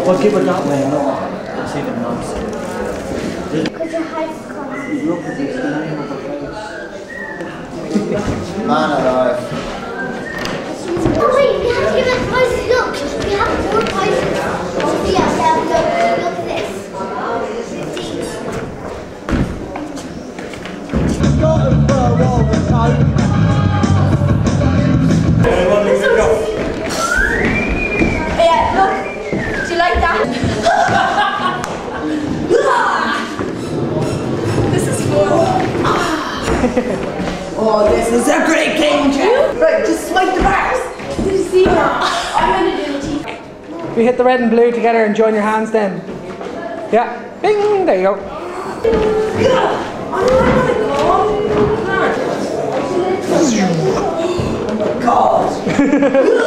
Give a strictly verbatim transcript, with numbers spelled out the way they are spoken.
Well, give it that way, no. Let's see the knobs. Because your house is closed. Look at this, the name of the place. Man alive. Oh wait, we have to give it prices. Look, we have more prices. Oh yeah, yeah, look, look at this. Yeah, look. Do you like that? This is fun. Oh, this is a great game, Jeff. Right, just swipe the bars. Did you see that? I'm gonna do it. We hit the red and blue together and join your hands then. Yeah. Bing! There you go. God.